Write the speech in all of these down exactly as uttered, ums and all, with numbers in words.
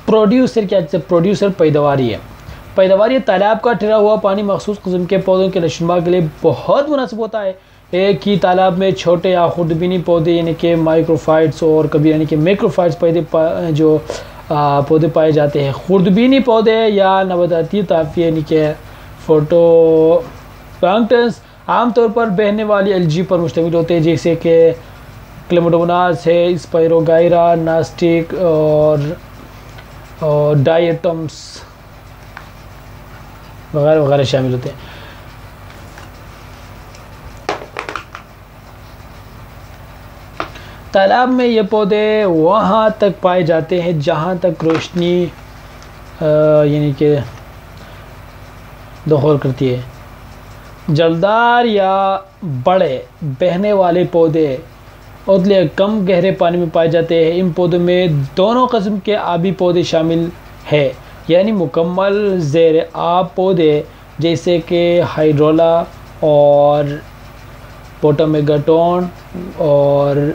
Producer क्या है? Producer पैदावारी है। पैदावारी तालाब का ठहरा हुआ पानी मखसूस किस्म के पौधों के नशोनुमा के लिए बहुत मुनासिब होता है। एक ही तालाब में छोटे या खुर्दबीनी पौधे यानी कि माइक्रोफाइट्स और कभी यानी कि मैक्रोफाइट्स पौधे जो आ, पौधे पाए जाते हैं। खुर्दबीनी पौधे या नबाताती ताफ़ी यानी कि फोटो प्लांक्टन्स आमतौर पर बहने वाली एल्जी पर मुश्तमिल होते हैं, जैसे कि क्लेमोडोमोनास है, स्पायरोगाइरा, नास्टिक और, और डायटम्स वगैरह वगैरह शामिल होते हैं। तालाब में ये पौधे वहाँ तक पाए जाते हैं जहाँ तक रोशनी यानी कि दखल करती है। जलदार या बड़े बहने वाले पौधे उतले कम गहरे पानी में पाए जाते हैं। इन पौधों में दोनों किस्म के आबी पौधे शामिल हैं, यानी मुकम्मल ज़ेर आब पौधे जैसे कि हाइड्रोला और पोटामेगाटोन और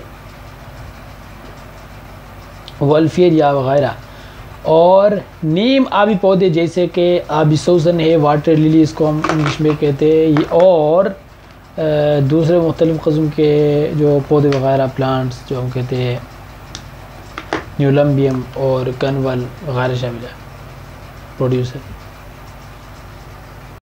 वल्फियरिया वगैरह, और नीम आबी पौधे जैसे कि आबी सोसन है, वाटर लिली इसको हम इंग्लिश में कहते हैं, और दूसरे मुख्तलिफ़ किस्म के जो पौधे वगैरह प्लांट्स जो हम कहते हैं न्यूलम्बियम और कनवल वगैरह शामिल है। प्रोड्यूसर